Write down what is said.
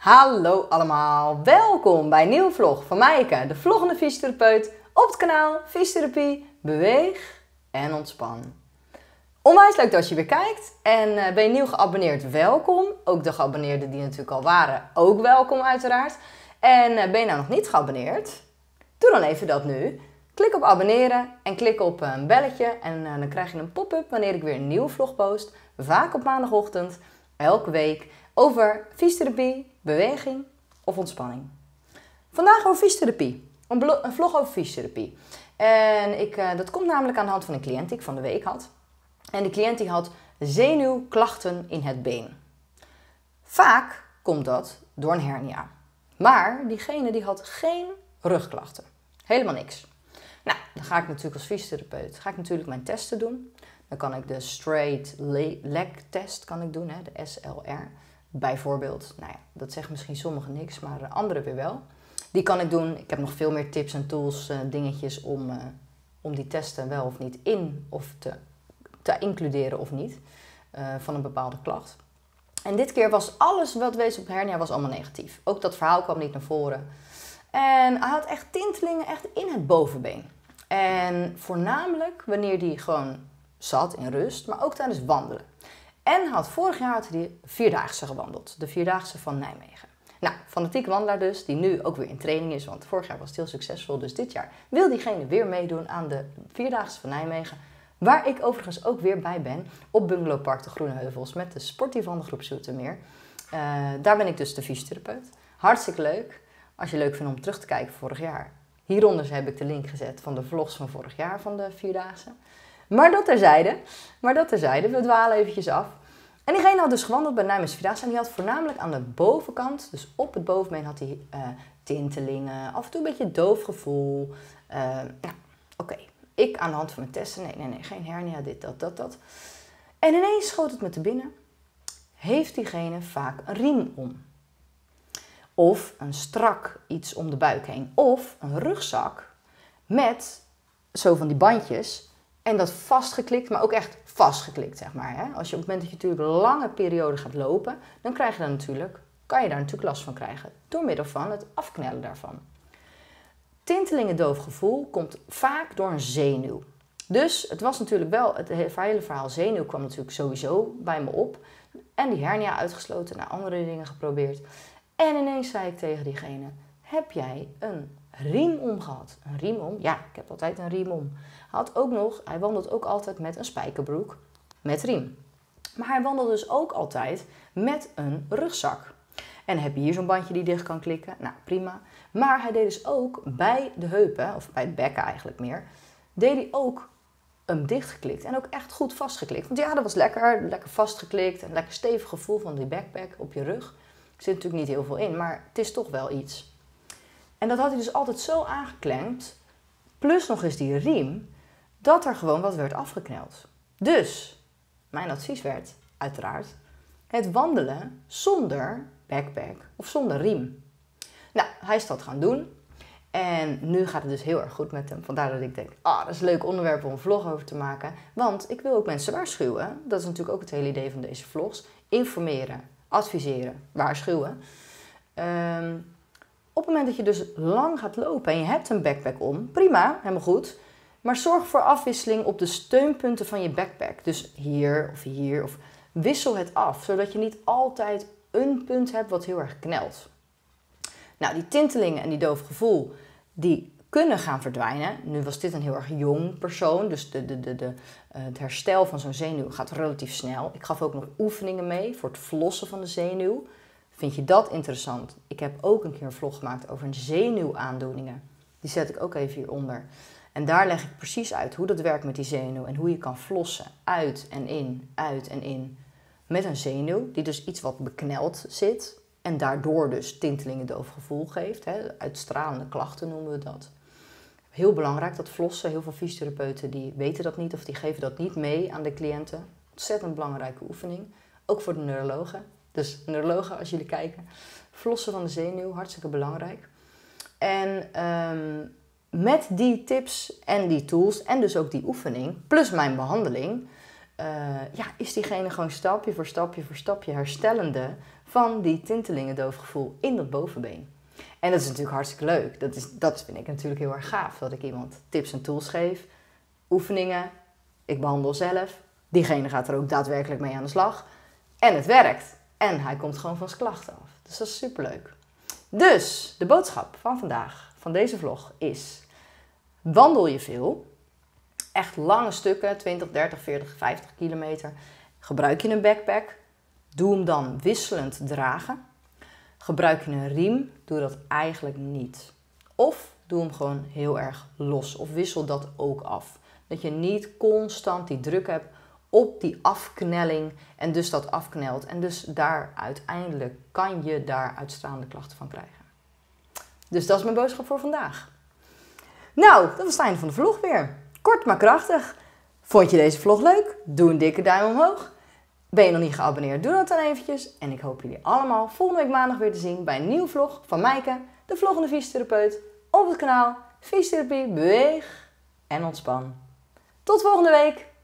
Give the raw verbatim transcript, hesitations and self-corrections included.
Hallo allemaal, welkom bij een nieuwe vlog van Maaike, de vloggende fysiotherapeut op het kanaal Fysiotherapie, Beweeg en Ontspan. Onwijs leuk dat je weer kijkt en uh, ben je nieuw geabonneerd, welkom. Ook de geabonneerden die natuurlijk al waren, ook welkom uiteraard. En uh, ben je nou nog niet geabonneerd, doe dan even dat nu. Klik op abonneren en klik op een belletje en uh, dan krijg je een pop-up wanneer ik weer een nieuwe vlog post. Vaak op maandagochtend, elke week, over fysiotherapie, beweging of ontspanning. Vandaag over fysiotherapie. Een, een vlog over fysiotherapie. En ik, uh, dat komt namelijk aan de hand van een cliënt die ik van de week had. En die cliënt die had zenuwklachten in het been. Vaak komt dat door een hernia. Maar diegene die had geen rugklachten. Helemaal niks. Nou, dan ga ik natuurlijk als fysiotherapeut ga ik natuurlijk mijn testen doen. Dan kan ik de straight leg test kan ik doen, hè, de S L R. Bijvoorbeeld, nou ja, dat zegt misschien sommigen niks, maar anderen weer wel. Die kan ik doen. Ik heb nog veel meer tips en tools, uh, dingetjes om, uh, om die testen wel of niet in of te, te includeren of niet uh, van een bepaalde klacht. En dit keer was alles wat wees op hernia was allemaal negatief. Ook dat verhaal kwam niet naar voren. En hij had echt tintelingen echt in het bovenbeen. En voornamelijk wanneer hij gewoon zat in rust, maar ook tijdens wandelen. En had vorig jaar had hij vierdaagse gewandeld. De vierdaagse van Nijmegen. Nou, fanatieke wandelaar dus, die nu ook weer in training is. Want vorig jaar was het heel succesvol. Dus dit jaar wil diegene weer meedoen aan de vierdaagse van Nijmegen. Waar ik overigens ook weer bij ben. Op Bungalowpark de Groene Heuvels. Met de sportief van de groep Zoetermeer. Uh, daar ben ik dus de fysiotherapeut. Hartstikke leuk. Als je leuk vindt om terug te kijken vorig jaar. Hieronder heb ik de link gezet van de vlogs van vorig jaar van de vierdaagse. Maar dat terzijde, maar dat terzijde, we dwalen eventjes af. En diegene had dus gewandeld bij Nijmegen Vierdaagse en die had voornamelijk aan de bovenkant, dus op het bovenbeen had hij uh, tintelingen, af en toe een beetje doof gevoel. Uh, nou, oké, okay. Ik aan de hand van mijn testen, nee, nee, nee, geen hernia, dit, dat, dat, dat. En ineens schoot het me te binnen, heeft diegene vaak een riem om? Of een strak iets om de buik heen, of een rugzak met zo van die bandjes. En dat vastgeklikt, maar ook echt vastgeklikt, zeg maar. Hè? Als je op het moment dat je natuurlijk een lange periode gaat lopen, dan krijg je daar natuurlijk, kan je daar natuurlijk last van krijgen. Door middel van het afknellen daarvan. Tintelingen doof gevoel komt vaak door een zenuw. Dus het was natuurlijk wel, het hele verhaal zenuw kwam natuurlijk sowieso bij me op. En die hernia uitgesloten, naar andere dingen geprobeerd. En ineens zei ik tegen diegene, heb jij een riem om gehad? Een riem om? Ja, ik heb altijd een riem om. Hij, had ook nog, hij wandelt ook altijd met een spijkerbroek met riem. Maar hij wandelt dus ook altijd met een rugzak. En heb je hier zo'n bandje die dicht kan klikken? Nou, prima. Maar hij deed dus ook bij de heupen, of bij het bekken eigenlijk meer, deed hij ook hem dichtgeklikt en ook echt goed vastgeklikt. Want ja, dat was lekker, lekker vastgeklikt, een lekker stevig gevoel van die backpack op je rug. Er zit natuurlijk niet heel veel in, maar het is toch wel iets. En dat had hij dus altijd zo aangeklemd, plus nog eens die riem, dat er gewoon wat werd afgekneld. Dus, mijn advies werd, uiteraard, het wandelen zonder backpack of zonder riem. Nou, hij is dat gaan doen. En nu gaat het dus heel erg goed met hem. Vandaar dat ik denk, ah, dat is een leuk onderwerp om een vlog over te maken. Want ik wil ook mensen waarschuwen. Dat is natuurlijk ook het hele idee van deze vlogs. Informeren, adviseren, waarschuwen. Um, Op het moment dat je dus lang gaat lopen en je hebt een backpack om, prima, helemaal goed. Maar zorg voor afwisseling op de steunpunten van je backpack. Dus hier of hier, of wissel het af, zodat je niet altijd een punt hebt wat heel erg knelt. Nou, die tintelingen en die doof gevoel, die kunnen gaan verdwijnen. Nu was dit een heel erg jong persoon, dus de, de, de, de, uh, het herstel van zo'n zenuw gaat relatief snel. Ik gaf ook nog oefeningen mee voor het verlossen van de zenuw. Vind je dat interessant? Ik heb ook een keer een vlog gemaakt over zenuwaandoeningen. Die zet ik ook even hieronder. En daar leg ik precies uit hoe dat werkt met die zenuw en hoe je kan flossen uit en in, uit en in. Met een zenuw die dus iets wat bekneld zit en daardoor dus tintelingen doof gevoel geeft. Hè? Uitstralende klachten noemen we dat. Heel belangrijk dat flossen. Heel veel fysiotherapeuten die weten dat niet of die geven dat niet mee aan de cliënten. Ontzettend belangrijke oefening. Ook voor de neurologen. Dus neurologen, als jullie kijken, flossen van de zenuw, hartstikke belangrijk. En um, met die tips en die tools en dus ook die oefening, plus mijn behandeling, uh, ja, is diegene gewoon stapje voor stapje voor stapje herstellende van die tintelingen doofgevoel in dat bovenbeen. En dat is natuurlijk hartstikke leuk. Dat, is, dat vind ik natuurlijk heel erg gaaf. Dat ik iemand tips en tools geef, oefeningen, ik behandel zelf. Diegene gaat er ook daadwerkelijk mee aan de slag. En het werkt. En hij komt gewoon van zijn klachten af. Dus dat is superleuk. Dus de boodschap van vandaag, van deze vlog, is: wandel je veel? Echt lange stukken, twintig, dertig, veertig, vijftig kilometer. Gebruik je een backpack? Doe hem dan wisselend dragen. Gebruik je een riem? Doe dat eigenlijk niet. Of doe hem gewoon heel erg los. Of wissel dat ook af. Dat je niet constant die druk hebt op die afknelling en dus dat afknelt. En dus daar uiteindelijk kan je daar uitstaande klachten van krijgen. Dus dat is mijn boodschap voor vandaag. Nou, dat was het einde van de vlog weer. Kort maar krachtig. Vond je deze vlog leuk? Doe een dikke duim omhoog. Ben je nog niet geabonneerd? Doe dat dan eventjes. En ik hoop jullie allemaal volgende week maandag weer te zien bij een nieuwe vlog van Maaike, de vloggende fysiotherapeut, op het kanaal Fysiotherapie, Beweeg en Ontspan. Tot volgende week!